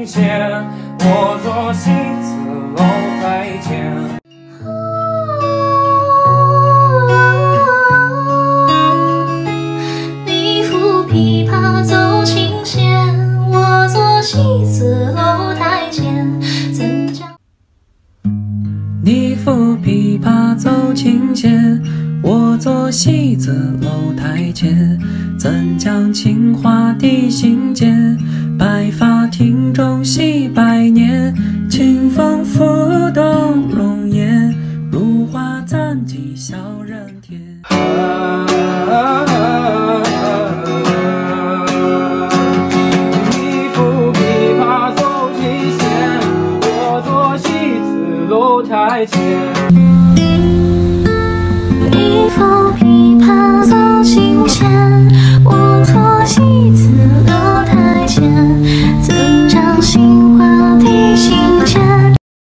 琴弦，我坐戏子楼台前。 你抚琵琶奏琴弦，我坐戏子楼台前。怎将你抚琵琶奏琴弦，我坐戏子楼台前。怎将青花地心间，白发庭中戏百年。清风拂动容颜，如花暂寄笑。